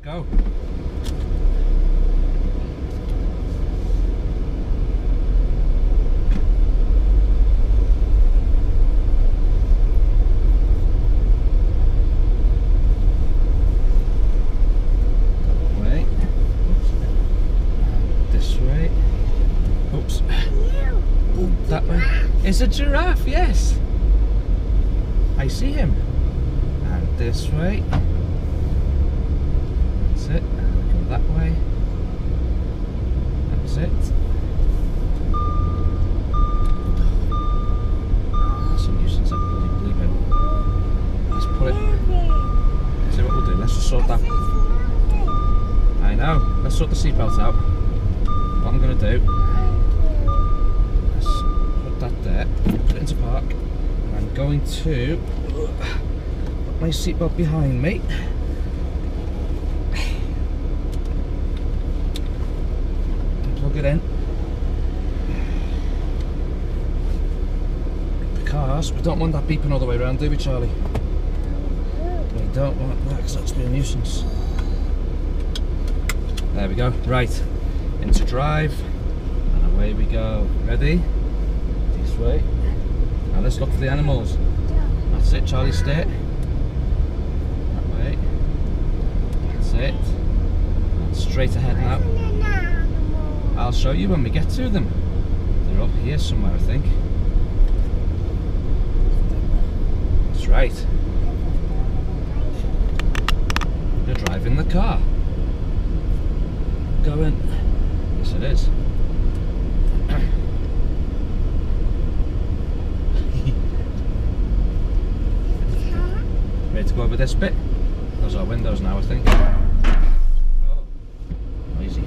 go. That way. It's a giraffe, yes. I see him. And this way. That's it. And go that way. That's it. That's a nuisance, that bloody bleeping. Let's put it. See what we'll do. Let's just sort that. I know. Let's sort the seatbelt out. What I'm going to do. That there, put it into park, and I'm going to put my seatbelt behind me. And plug it in. Because we don't want that beeping all the way around, do we, Charlie? We don't want that, because that's be a nuisance. There we go. Right, into drive, and away we go. Ready? Way. Now let's look for the animals. That's it, Charlie, stay. That way. That's it. And straight ahead now. I'll show you when we get to them. They're up here somewhere, I think. That's right. You're driving the car. Going. Yes, it is. Ready to go over this bit? Those are windows now, I think. Oh, noisy.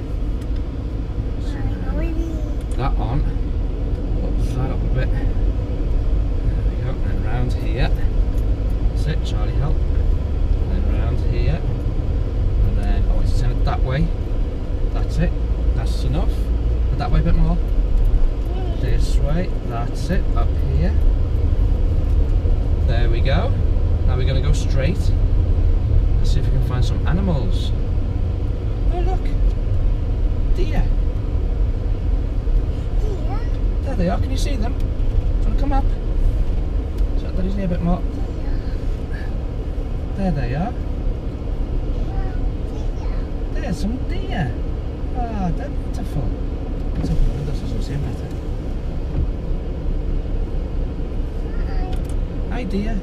That on. Put that up a bit. There we go. And round here. That's it, Charlie, help. And then round here. And then, oh, it's turn it that way. That's it. That's enough. And that way a bit more. This way. That's it. Up here. There we go. Now we're going to go straight. Let's see if we can find some animals. Oh look! Deer! Deer? There they are, can you see them? Do you want to come up? So that is near a bit more. There they are. There's some deer. Ah, they're beautiful. Let's open the windows so we can see them better. Hi dear.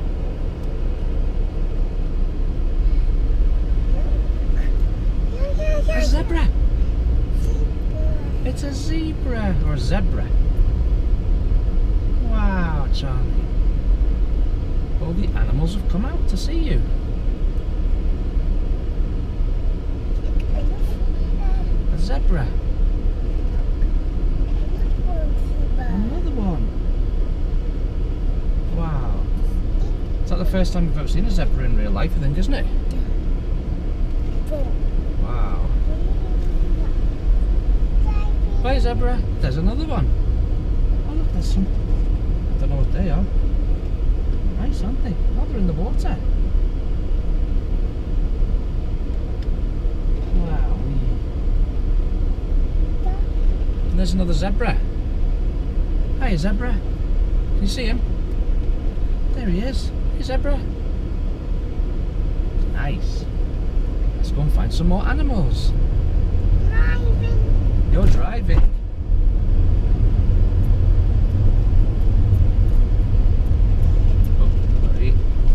A zebra! It's a zebra! Or zebra. Wow, Charlie. All the animals have come out to see you. A zebra. Another one. Wow. Is that the first time you've ever seen a zebra in real life, I think, isn't it? Wow. Bye, zebra. There's another one. Oh look, there's some. I don't know what they are. Nice, aren't they? Oh, they're in the water. Wow. And there's another zebra. Hi, zebra. Can you see him? There he is. Hey, zebra. Nice. Let's go and find some more animals. Driving. You're driving. Oh, sorry.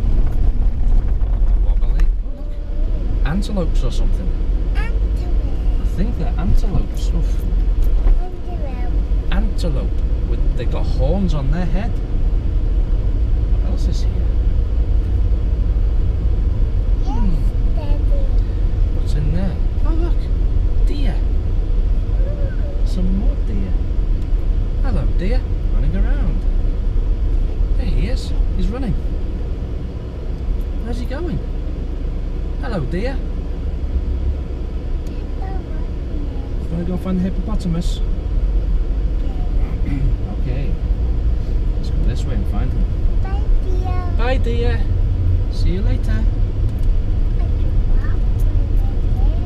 Wobbly. Oh, look. Antelopes or something. Antelope. I think they're antelopes. Oof. Antelope. They've got horns on their head. What else is here? What's in there? Oh look, deer. Some more deer. Hello deer, running around. There he is, he's running. Where's he going? Hello deer. Want to go find the hippopotamus? Okay. Let's go this way and find him. Bye dear. Bye dear. See you later.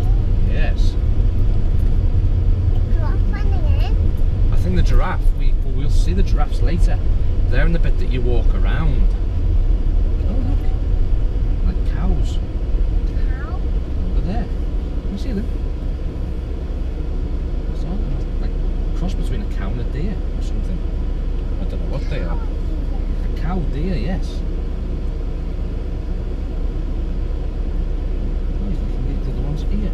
We'll see the giraffes later. They're in the bit that you walk around. Oh look, like cows. Cow? Over there. Can you see them? It's all like a cross between a cow and a deer or something. I don't know what they are. A cow deer, yes. Oh, he's looking at the other ones here.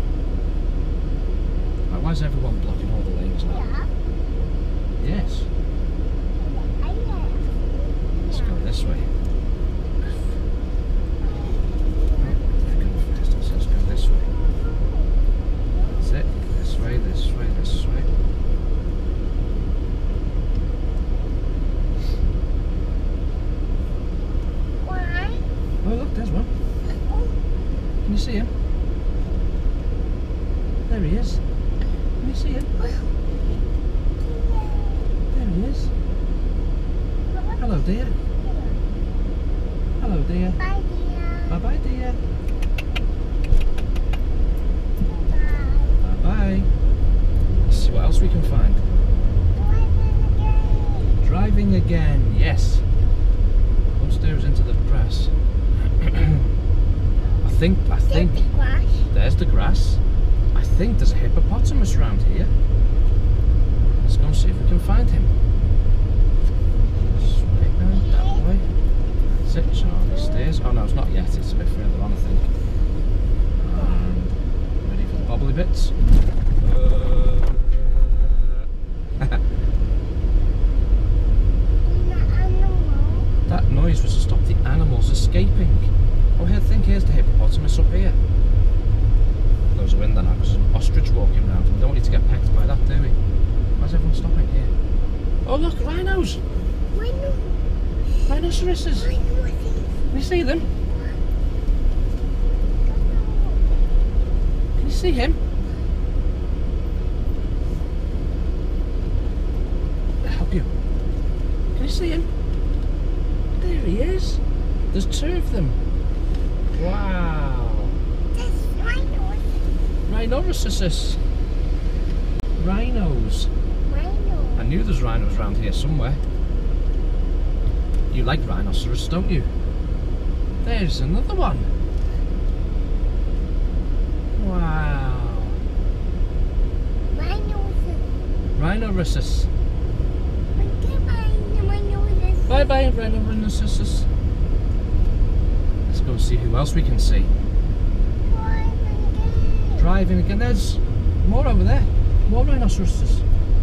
Why is everyone blocking all the lanes now? Yeah. Yes. Let's go this way. They're going fast, so let's go this way. That's it. This way, this way, this way. Why? Oh look, there's one. Can you see him? There he is. Can you see him? There he is. Hello, dear. Hello, dear. Bye, dear. Bye-bye, dear. Bye. Bye-bye. Let's see what else we can find. Driving again, yes. Upstairs into the grass. I think, there's the grass. I think there's a hippopotamus around here. Let's go and see if we can find him. Straight down that way. That's it, Charlie stairs. Oh no, it's not yet, it's a bit further on I think. And ready for the bobbly bits. That noise was to stop the animals escaping. Oh, I think here's the hippopotamus up here. Close the window now because there's an ostrich walking around. We don't want you to get pecked by that, do we? Why's everyone stopping here? Oh look, rhinos! Rhinoceroses! Can you see them? Can you see him? I'll help you. Can you see him? There he is. There's two of them. Wow. Rhinoceros. Rhinos. I knew there's rhinos around here somewhere. You like rhinoceros, don't you? There's another one. Wow. Rhinoceros. Bye bye, rhinoceros. Let's go see who else we can see. Driving again. There's more over there. More rhinoceroses.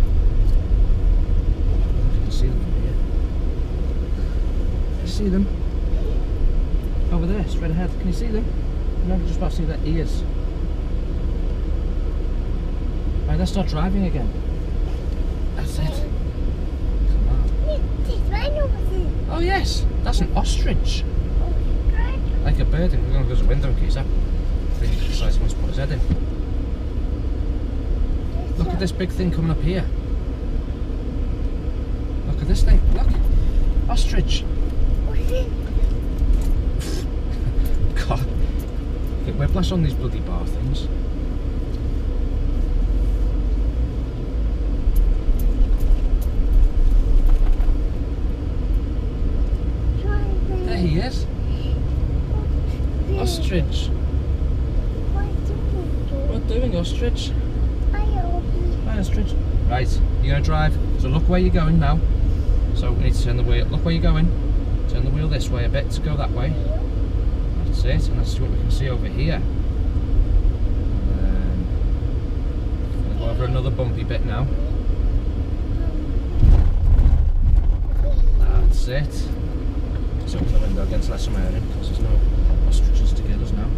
You can see them from here. Can you see them? Over there, straight ahead. Can you see them? I'm never just about to see their ears. Right, let's start driving again. That's it. Come on. Oh yes, that's an ostrich. Like a bird, and we're going to go to the window in case that really decides he wants to put his head in. Look at this big thing coming up here. Look at this thing, look. Ostrich. God. Get whiplash on these bloody bar things. There he is. Ostrich. What doing, ostrich? Hi, ostrich. Right, you're going to drive. So look where you're going now. So we need to turn the wheel. Look where you're going. Turn the wheel this way a bit to go that way. That's it. And let's see what we can see over here. And then we're going to go over another bumpy bit now. That's it. So open the window again to let some air in because there's no ostriches to get us now.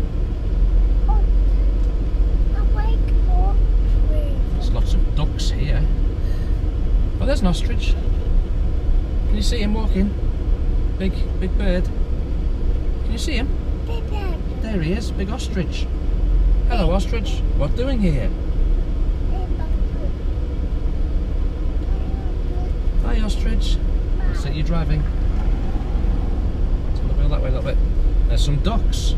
There's lots of ducks here. Oh, there's an ostrich. Can you see him walking? Big bird. Can you see him? There he is, big ostrich. Hello, ostrich. What doing here? Hi, ostrich. That's it, you're driving. Turn the wheel that way a little bit. There's some ducks.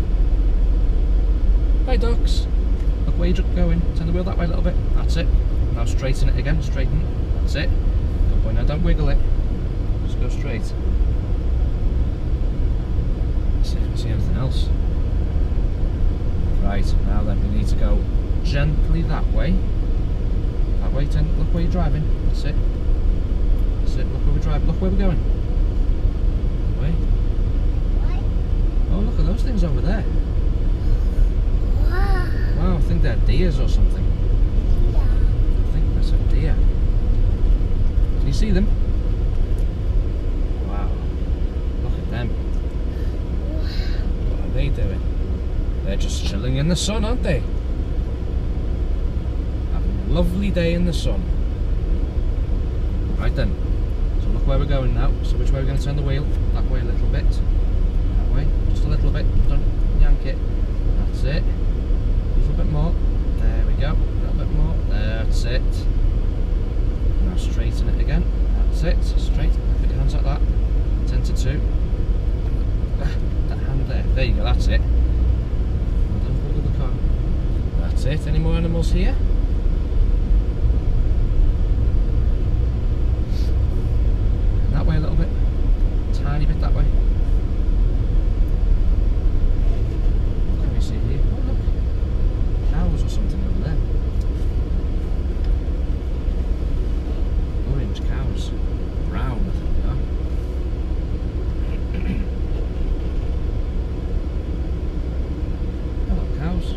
Hi, ducks. Look where you're going. Turn the wheel that way a little bit. That's it. Now straighten it again, straighten. That's it. Good boy, now don't wiggle it. Just go straight. Let's see if we can see anything else. Right, now then we need to go gently that way. That way, look where you're driving. That's it. That's it, look where we're driving. Look where we're going. Wait. Oh, look at those things over there. Wow, I think they're deers or something. I think that's a deer. Can you see them? Wow. Look at them. What are they doing? They're just chilling in the sun, aren't they? Having a lovely day in the sun. Right then. So look where we're going now. So which way we're going to turn the wheel? That way a little bit. That way. Just a little bit. Don't yank it. That's it. A little bit more. There we go. A little bit more. That's it. Now straighten it again. That's it. Straight. Put your hands like that. 10 to 2. That hand there. There you go. That's it. Don't wiggle the car. That's it. Any more animals here? That way a little bit. Tiny bit that way. What can we see here? Oh look. Cows or something over there. Orange cows. Brown, I think they are. Hello cows.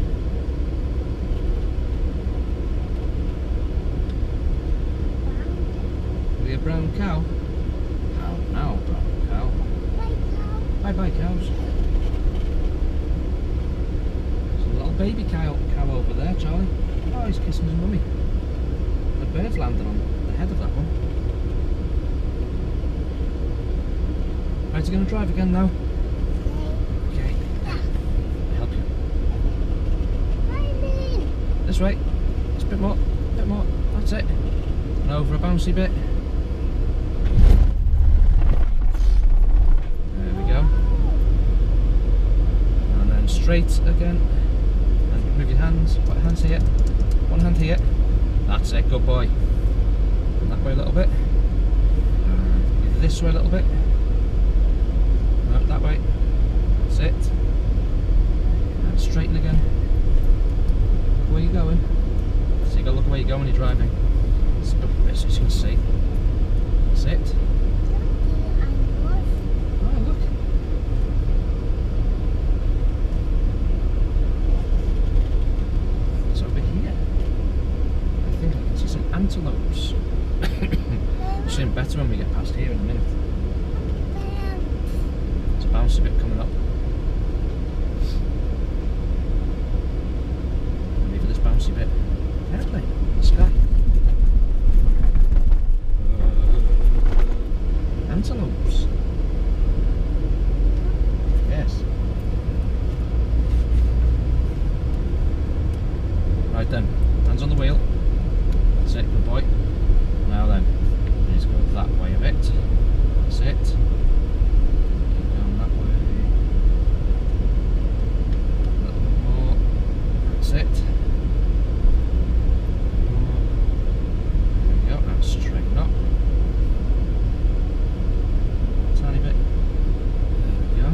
Are we a brown cow? How now, brown cow? Bye bye cows. There's a little baby cow over there, Charlie. Oh, he's kissing his mummy. The bird's landed on the head of that one. Right, you're going to drive again now? Okay. I'll help you. This way. Just a bit more. Bit more. That's it. And over a bouncy bit. There we go. And then straight again. And move your hands. Put your hands here. One hand here. That's it. Good boy. And that way a little bit. And this way a little bit. No, that way. That's it. And straighten again. Look where you're going. So you got to look where you're going when you're driving. It's a bit so you can see. That's it. Oh, look. It's over here. I think I can see some antelopes. We'll see them better when we get past here in a minute. There's a bouncy bit coming up. Ready for this bouncy bit? Airplane in the sky. Antelopes. Yes. Right then, hands on the wheel. That's it, good boy. Now then, let's go that way a bit. That's it. Keep going that way. A little bit more. That's it. More. There we go, now straighten up. Tiny bit. There we go.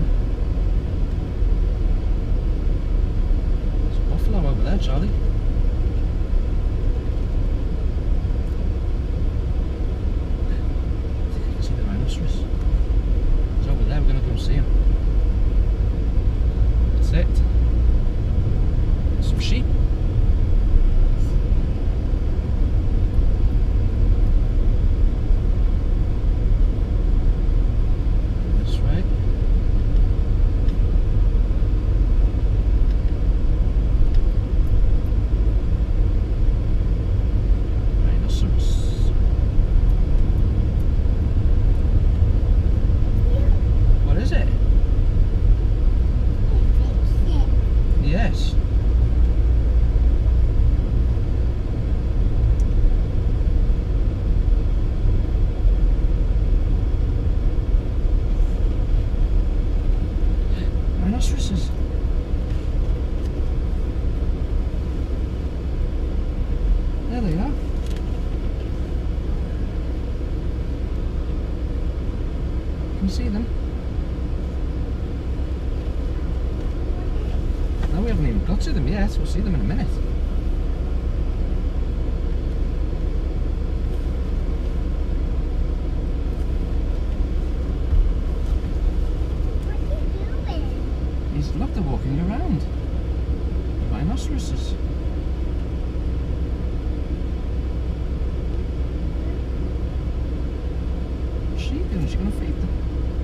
There's a buffalo over there, Charlie. It's over there, we're going to go see him. That's it. Some sheep. This way. haven't even got to them yet. We'll see them in a minute. What are you doing? Look, they're walking around. The rhinoceroses. What's she doing? Is she going to feed them?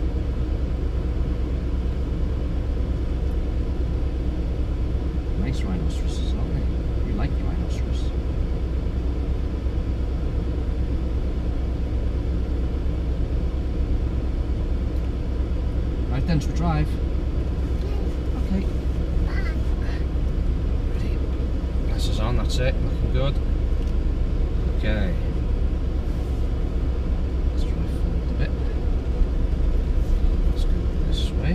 Nice rhinoceroses, aren't they? You like the rhinoceros. Right then, should we drive? Okay. Ready? Glasses on, that's it. Looking good. Okay. Let's drive forward a bit. Let's go this way.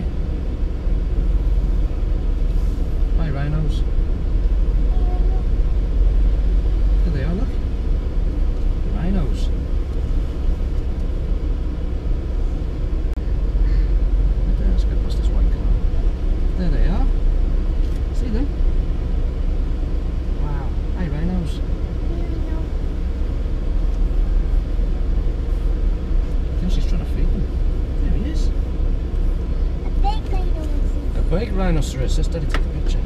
Hi, rhinos. There they are, look. Rhinos. Right there, let's get past this white car. There they are. See them? Wow. Hi, rhinos. I think she's trying to feed them. There he is. A big rhinoceros. Let's take a picture.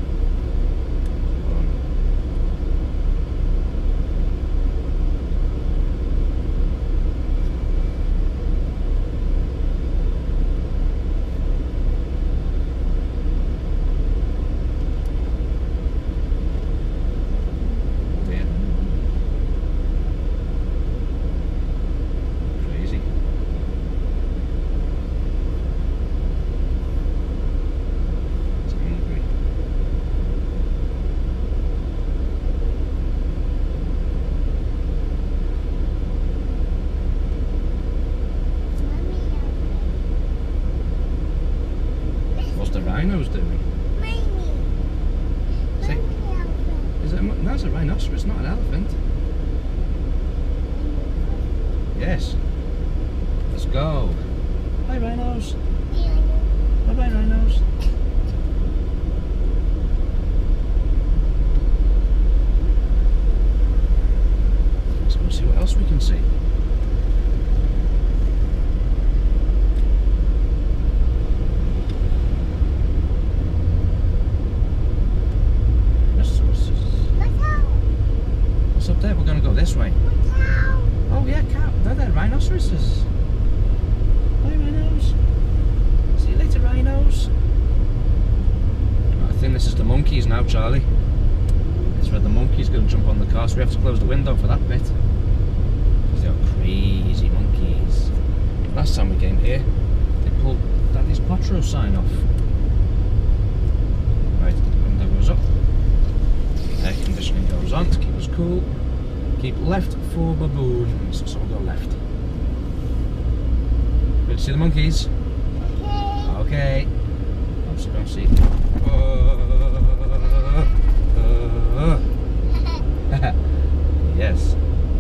What's the rhinos doing? Say, is that, that's a rhinoceros, not an elephant. Yes. Let's go. Bye, rhinos. Bye bye, rhinos. Let's go see what else we can see. What's up there? We're going to go this way. Oh yeah, cow. They're rhinoceroses. Bye, rhinos. See you later, rhinos. I think this is the monkeys now, Charlie. It's where the monkey's going to jump on the car, so we have to close the window for that bit. Because they are crazy monkeys. Last time we came here, they pulled Daddy's Quattro sign off. Right, the window goes up. Air conditioning goes on to keep us cool. Keep left for baboons, so we'll go left. Good to see the monkeys? Okay. Obviously don't see. Yes.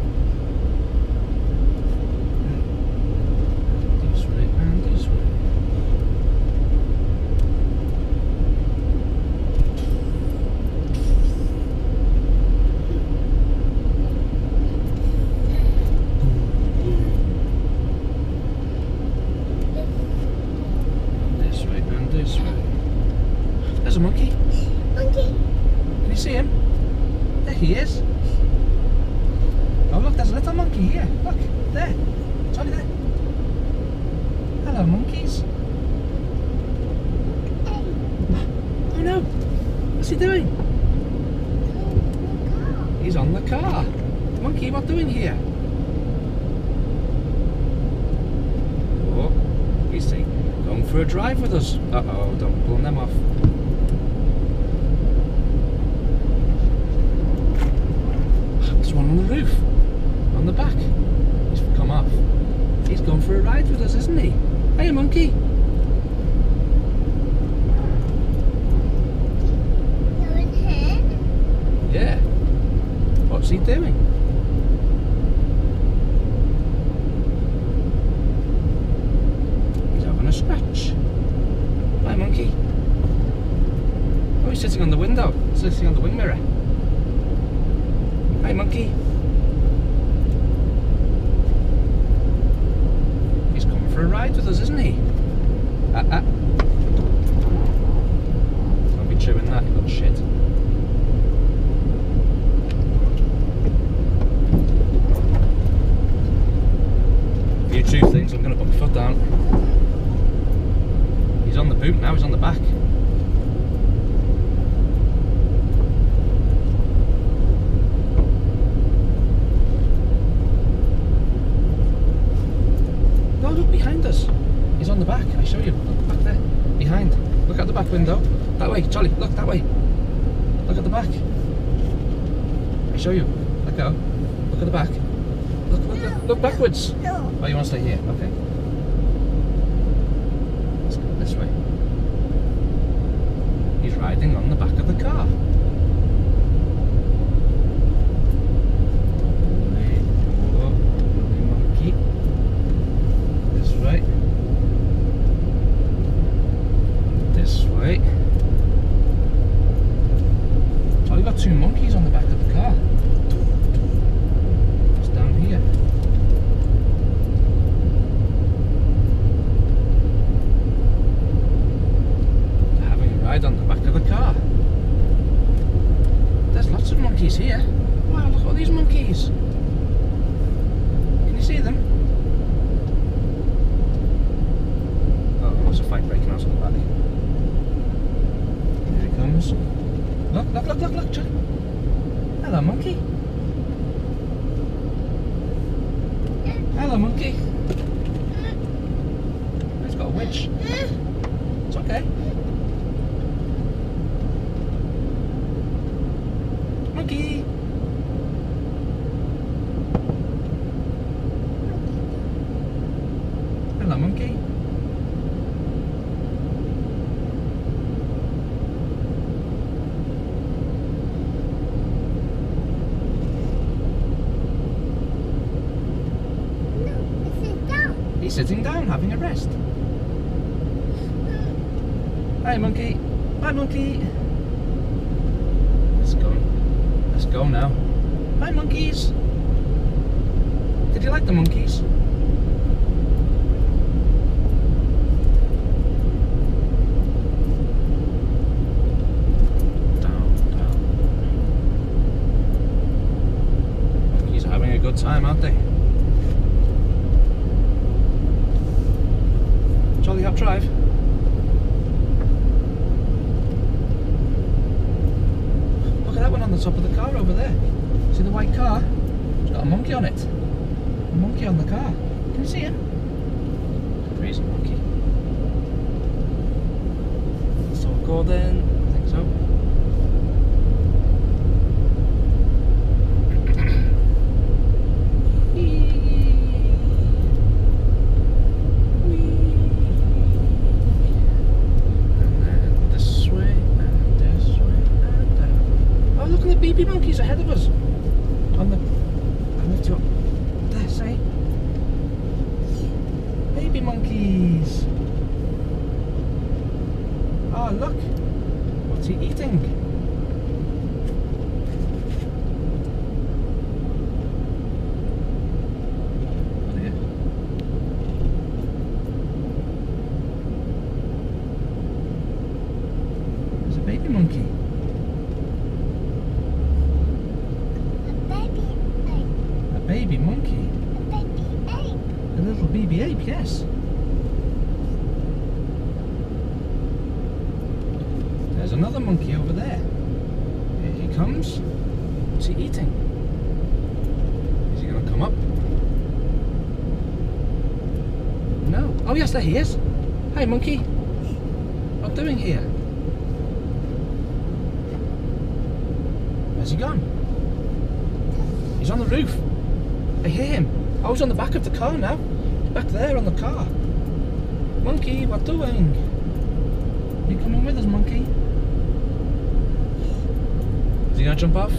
This way and this way. This way. There's a monkey. Can you see him? There he is. Oh look, there's a little monkey here. Look, there. Charlie, there. Hello, monkeys. Oh no. What's he doing? He's on the car. Monkey, what doing here? Oh, he's saying, going for a drive with us. Uh-oh, don't pull them off. There's one on the roof, on the back. He's come off. He's going for a ride with us, isn't he? Hey, monkey. Yeah. What's he doing? He's having a scratch. Bye, monkey. he's sitting on the window, sitting on the wing mirror. Hi, monkey. He's coming for a ride with us, isn't he? Don't be chewing that, you little shit. If you chew things, I'm going to put my foot down. He's on the boot now, he's on the back. No, look behind us. He's on the back, I show you. Look back there. Behind. Look at the back window. That way, Charlie, look that way. Look at the back. I show you. Let go. Look at the back. Look backwards. No. Oh, you want to stay here? Okay. Let's go this way. He's riding on the back of the car. Monkey. This way. This way. Oh, we've got two monkeys on the back of the car. It's down here. They're having a ride on the back of the car. There's lots of monkeys here. Wow, look at all these monkeys. Can you see them? Oh, there's a fight breaking out on the back. Here he comes. Look, Chuck. Hello, monkey. Hello, monkey. He's got a winch. It's okay. Monkey. Hello, monkey. He's sitting down, having a rest. Hi, monkey. Bye, monkey. Let's go. Let's go now. Bye, monkeys. Did you like the monkeys? Down. Monkeys are having a good time, aren't they? Charlie, help drive. Look at that one on the top of the car over there. See the white car? It's got a monkey on it. A monkey on the car. Can you see him? Crazy monkey. So we'll go then. I think so. Baby monkeys ahead of us. On the, I lift you up. There, say. Baby monkeys. Oh, look. What's he eating? Oh, dear. There's a baby monkey. Baby monkey? A baby ape. A little baby ape, yes. There's another monkey over there. Here he comes. What's he eating? Is he going to come up? No. Oh yes, there he is. Hi, monkey. What are you doing here? Where's he gone? He's on the roof. I hear him. I was on the back of the car now. He's back there on the car. Monkey, what doing? You coming with us, monkey? Is he gonna jump off?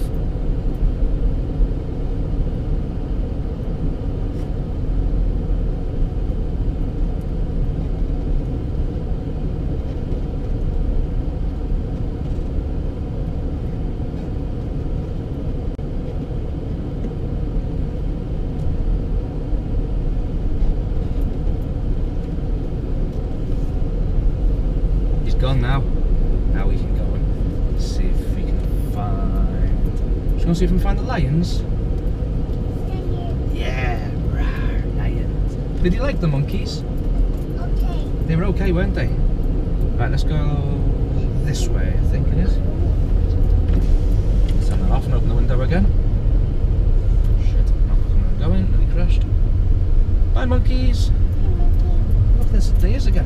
want to see if we can find the lions? Yeah. Yeah, rawr, lions. Did you like the monkeys? Okay. They were okay, weren't they? Right, let's go this way, I think it is. Let's turn that off and open the window again. Shit, not looking where I'm going, nearly crashed. Bye, monkeys! Hey, monkey. Look, there's the deers again.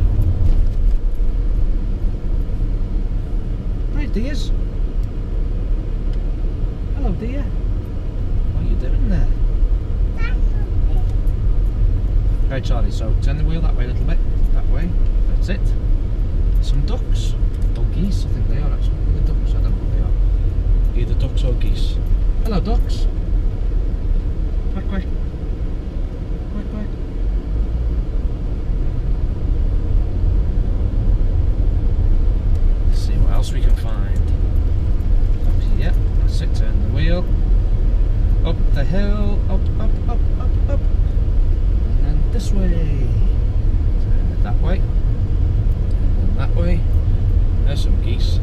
Hi, deers. Hello, deer. What are you doing there? That's okay. Right, Charlie, so turn the wheel that way a little bit. That way. That's it. Some ducks. Or geese, I think they are actually. The ducks, I don't know what they are. Either ducks or geese. Hello, ducks. Quack, quack. Quack, quack. Let's see what else we can find. Up here. That's it, turn the wheel. Up the hill. Up, up, up, up, up. And then this way. Turn it that way. And then that way. There's some geese.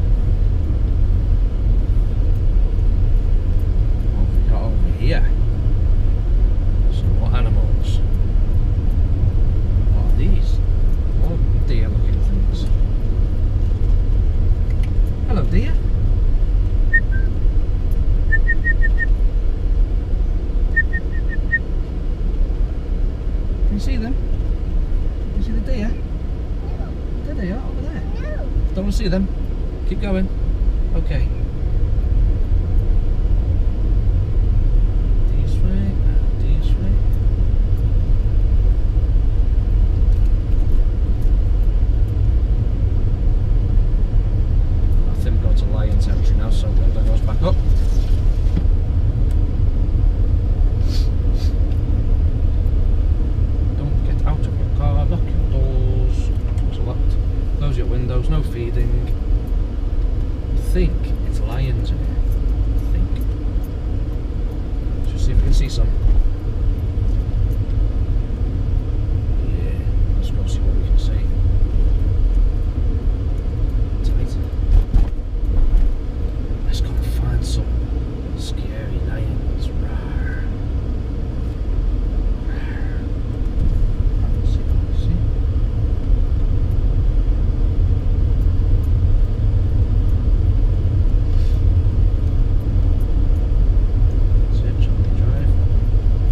What have we got over here? Some more animals. What are these? Oh, deer looking things. Hello, deer. Can you see them? Can you see the deer? There they are, over there. No. Don't want to see them. Keep going. Okay. This way, and this way. I think we're going to lion territory now, so window goes back up. Don't get out of your car, lock your doors. It's locked. Close your windows, no feeding. I think it's lions in here. I think. Let's see if we can see some. Yeah, let's go see what we can see. Tight. Let's go and find some scary lions. Rawr. Rawr. Let's see, let's see. That's it, Charlie Drive.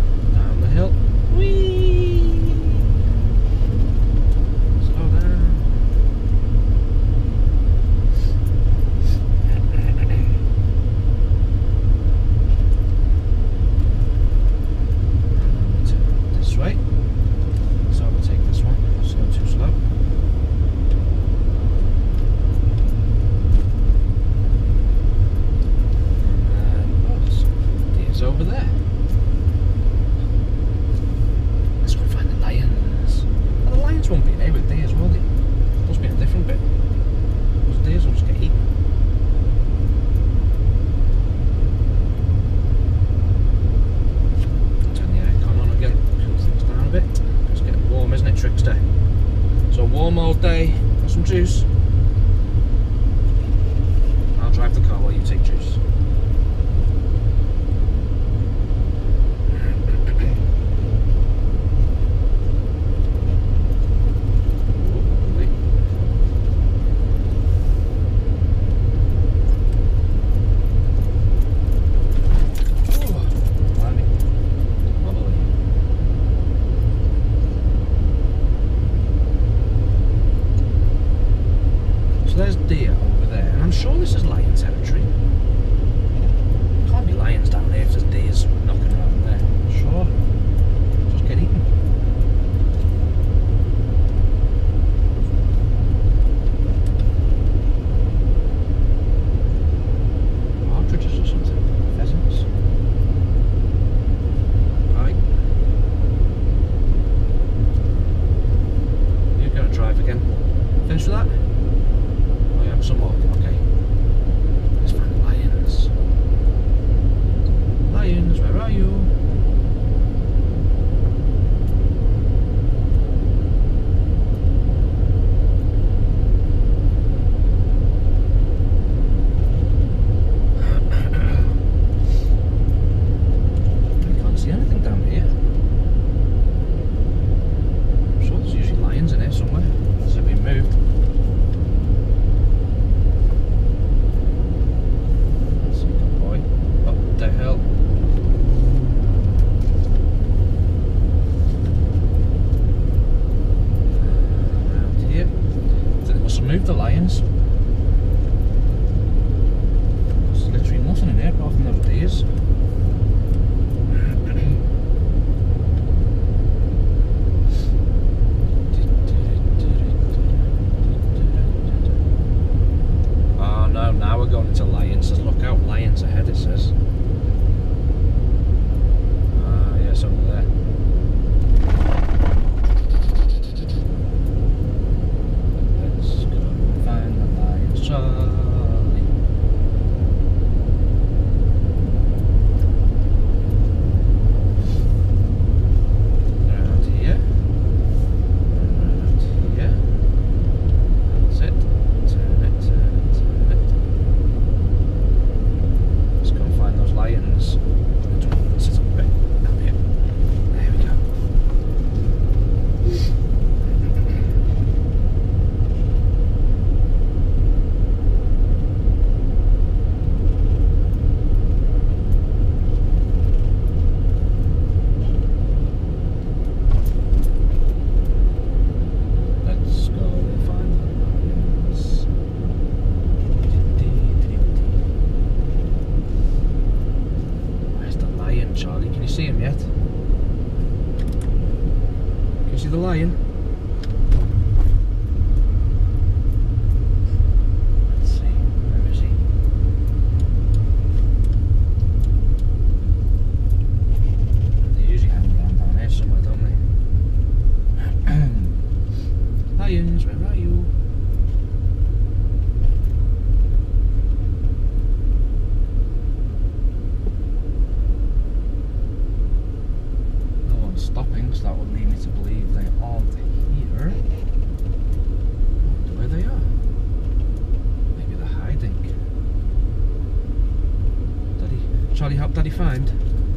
It's ahead, it says. Ah, yes, over there. Let's go find the Lion's Charlie. Around here. Around here. That's it. Turn it, turn it, turn it. Let's go and find those lions. Sit up a bit. Up here. There we go. Let's go and find the lions. Where's the lion, Charlie? Can you see him yet? Can you see the lion? Let's see. Where is he? They usually hang around down here somewhere, don't they? Lions, where are you? No one's stopping, so that would lead me to believe they aren't here. I wonder where they are. Maybe they're hiding. Daddy, Charlie, help Daddy find.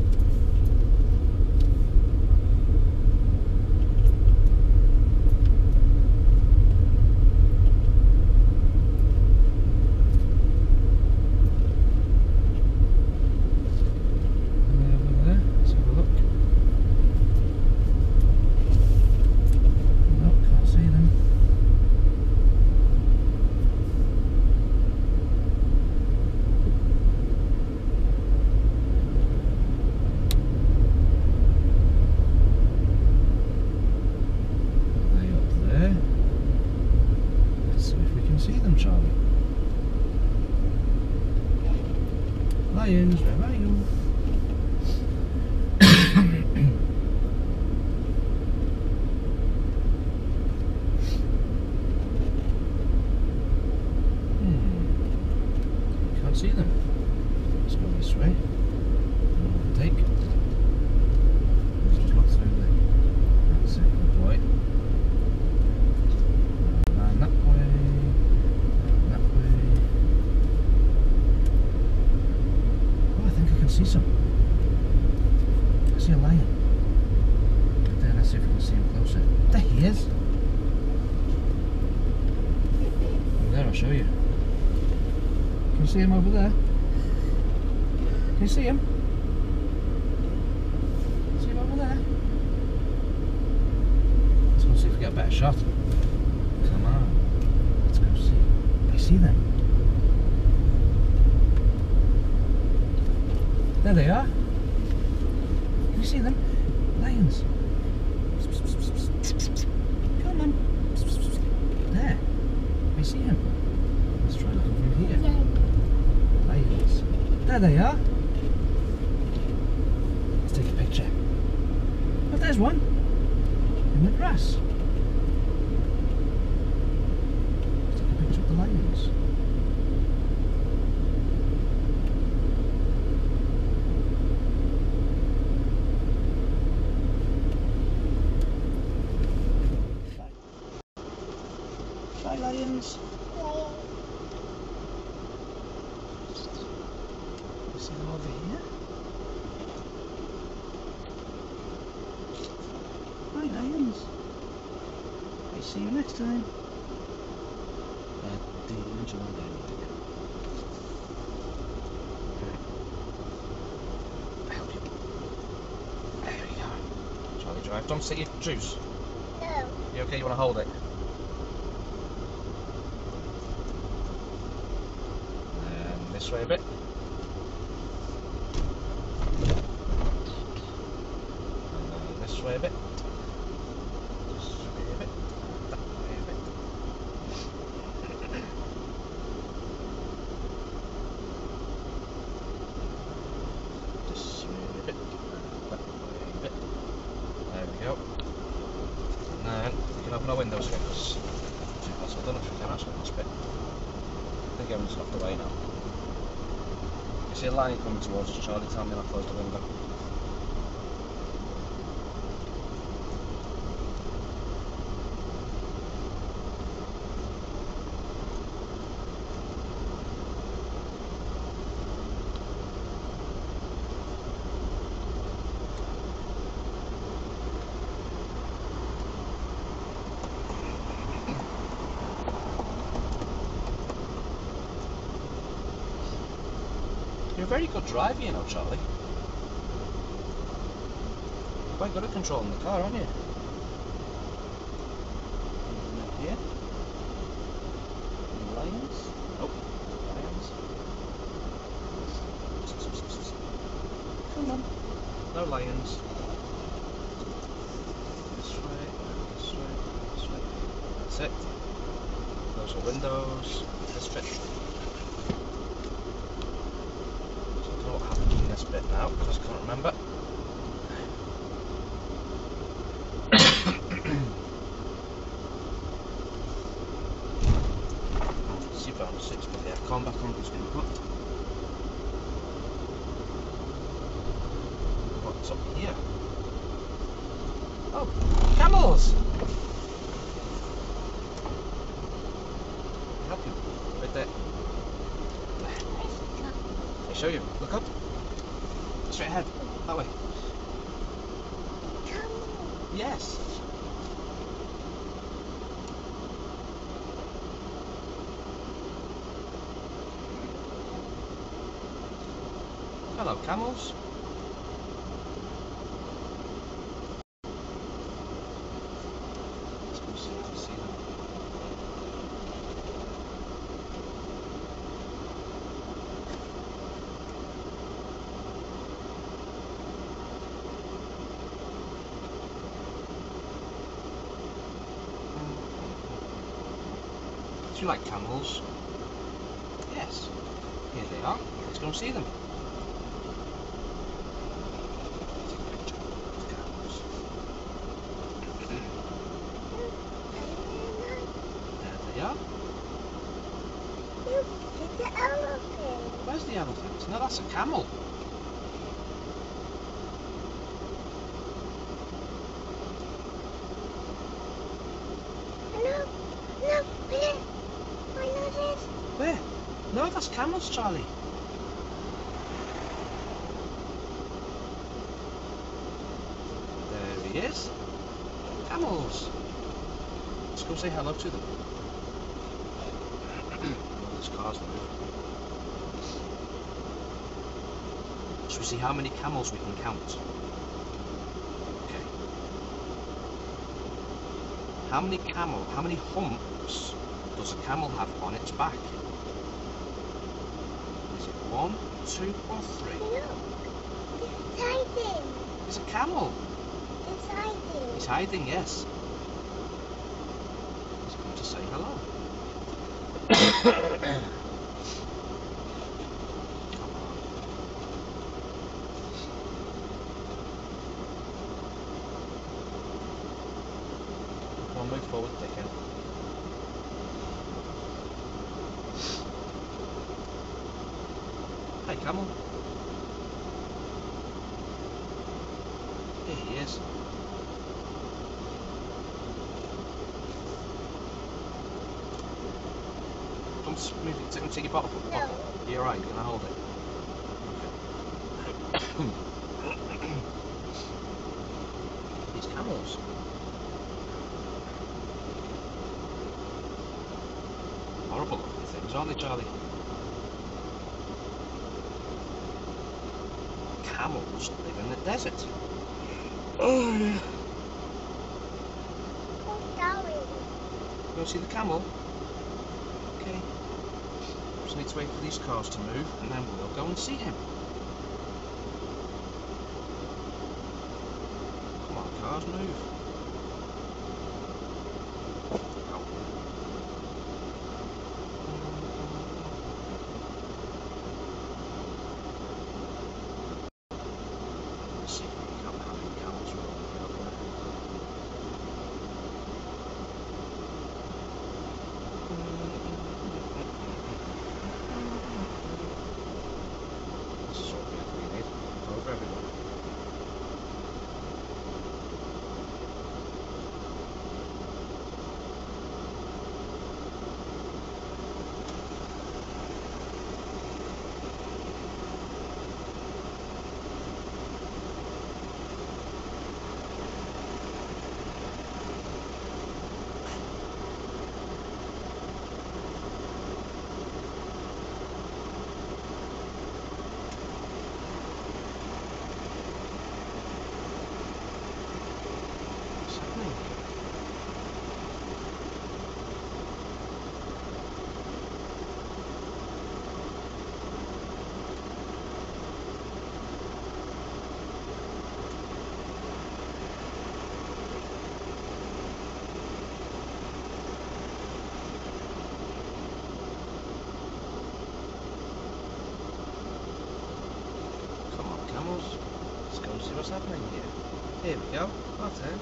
Over there, let's have a look. No, can't see them. Are they up there? Let's see if we can see them, Charlie. Lions, where are you? Can't see them. Let's go this way. Take. Let's just look through there. That's it, good boy. And that way. And that way. Oh, I think I can see some. I see a lion. Right there, let's see if we can see him closer. There he is. Over there, I'll show you. Can you see him over there? Can you see him? See him over there? Let's go see if we get a better shot. Come on. Let's go see. I see them. There they are. Can you see them? Lions. Come on. There. I see him. Let's try looking from here. Lions. There they are. Let's take a picture. Oh, there's one. In the grass. Let's take a picture of the lions. Bye, lions. See them over here? Hi, lions. I see you next time. Do you enjoy that? I'll help you. There we go. Charlie, drive. Don't sit your juice. No. You okay? You want to hold it? This way a bit. And this way a bit. This way a bit. That way a bit. windows again because I don't know if we can actually this bit. I think everyone's off the way now. You see a line coming towards us, Charlie, tell me not to close the window. You're a very good driver, you know, Charlie. You're quite good at controlling the car, aren't you? Anything up here? Any lions? Nope. Lions. Come on. No lions. This way, this way, this way. That's it. Those are windows. This bit. What happened in this bit now because I can't remember. Seatbelt 6, but the aircon back on was going to put. What's up here? Oh, camels! Help you. Right there. I'll show you. Look up. Straight ahead. That way. Yes. Hello, camels. Let's go see if we see them. Do you like camels? Yes. Here they are. Let's go and see them. Take a picture of the camels. There they are. Look, it's an elephant. Where's the elephant? No, that's a camel. Look, there. I know this. Where? No, that's camels, Charlie. There he is. Camels. Let's go say hello to them. Oh, there's cars moving. Should we see how many camels we can count? Okay. How many humps does a camel have on its back? Is it 1, 2, or 3? Look, it's hiding. It's a camel. It's hiding. He's hiding, yes. He's come to say hello. Come on, move forward, dickhead. Hey, camel. Here he is. Come move it, take your bottle. No. You're right, can I hold it? Okay. These camels. Horrible looking things, aren't they, Charlie? Camels live in the desert. Oh yeah. Oh, sorry. You want to see the camel? Okay. Just need to wait for these cars to move and then we'll go and see him. Come on, cars, move. Oh. Let's see if we can count how many camels we're looking at. go and see what's happening here. Here we go. That's it.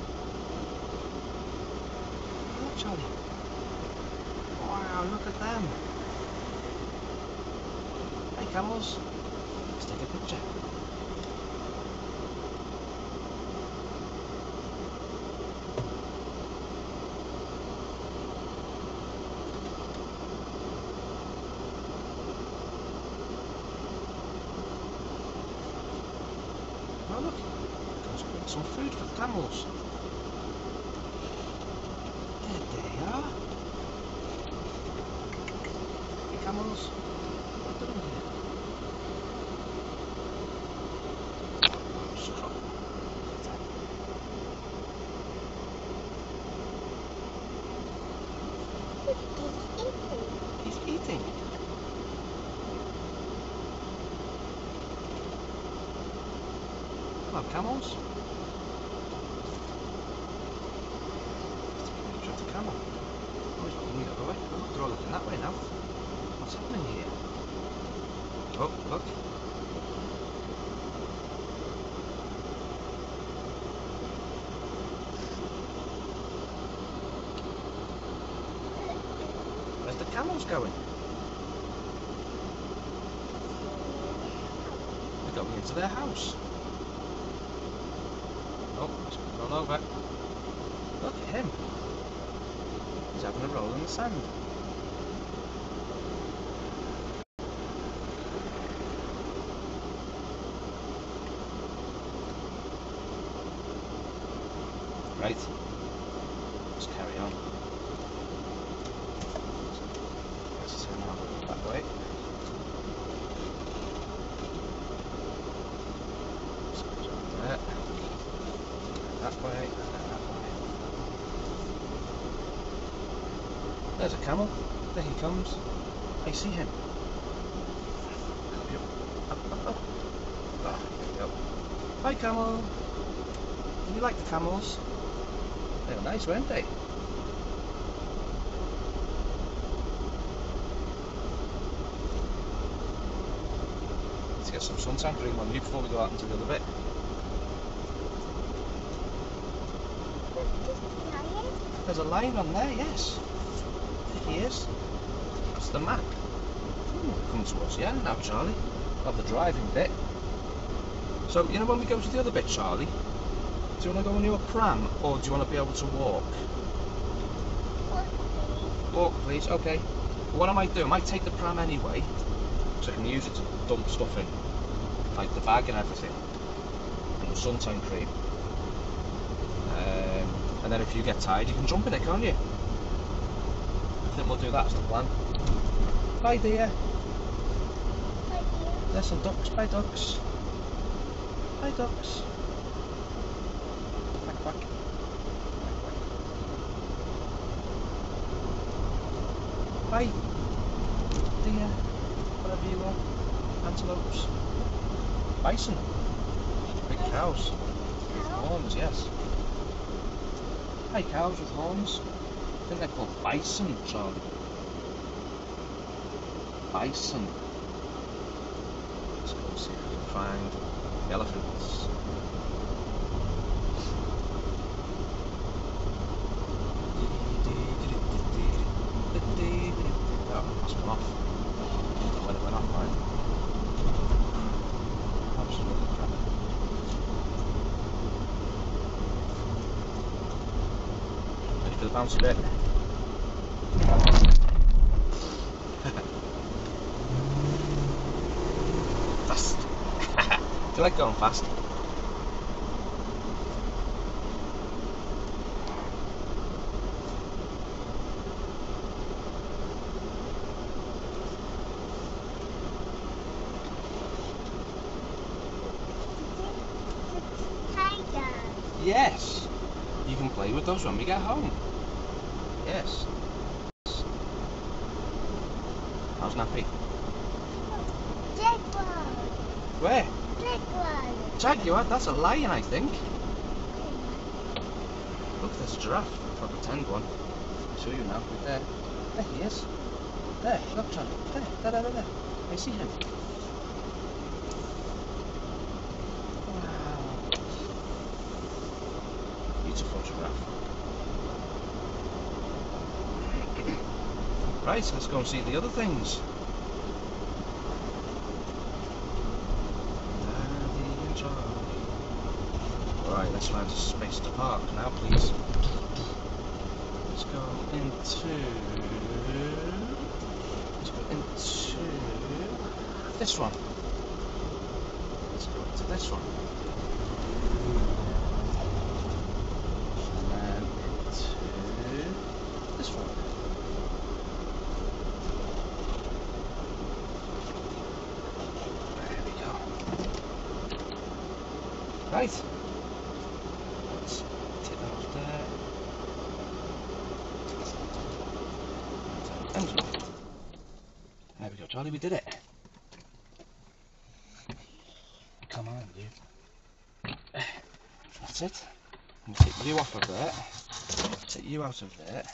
Look, Charlie. Wow, look at them. Hey, camels. Let's take a picture. Oh look, let's get some food for the camels. There they are. Hey camels, what are they doing here? Stop. He's eating. Hello, camels. Let's take a picture of the camel. Oh, he's looking the other way. Oh, look, they're all looking that way now. What's happening here? Oh, look. Where's the camels going? They're going into their house. Oh, he's gone over. Look at him. He's having a roll in the sand. Right. Let's carry on. Let's turn around that way. So goes over there. That way, and then that way. There's a camel. There he comes. I see him. Up, up, up. Oh, there we go. Hi, camel. Did you like the camels? They were nice, weren't they? Let's get some suntan cream on you before we go out into the other bit. There's a lion on there, yes. There he is. That's the map. Ooh, coming towards the end now, Charlie, of the driving bit. So, you know when we go to the other bit, Charlie, do you want to go on your pram, or do you want to be able to walk? Walk, please. Okay. What I might do, I might take the pram anyway, so I can use it to dump stuff in, like the bag and everything, and the suntan cream. And then if you get tired, you can jump in it, can't you? I think we'll do that as the plan. Bye, dear. Bye, dear. There's some ducks. Bye, ducks. Bye, ducks. Quack, quack. Quack, quack. Bye, dear. Whatever you want. Antelopes. Bison. Big cows. Horns, yes. Hi, cows with horns. I think they're called bison, Charlie. Bison. Let's go see if we can find the elephants. Oh, it's gone off. I don't know when it went off, right? Absolutely crap. Ready for the bouncy bit? Fast. Do you like going fast? Tiger. Yes. You can play with those when we get home. Yes. How's Nappy? Jaguar. Where? Jaguar. Jaguar? That's a lion, I think. Look, there's a giraffe. I'll pretend one. I'll show you now. Right there. There he is. There. Look, Charlie. There. I see him. Wow. photograph. Right, so let's go and see the other things. Right, let's find a space to park now, please. Let's go into this one. Let's go into this one. And then into this one. There we go. Right. Let's take that off there. And there we go, Charlie, we did it. Come on, you. That's it. We'll take you off of there. Take you out of there.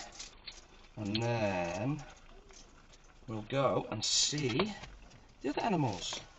And then we'll go and see the other animals.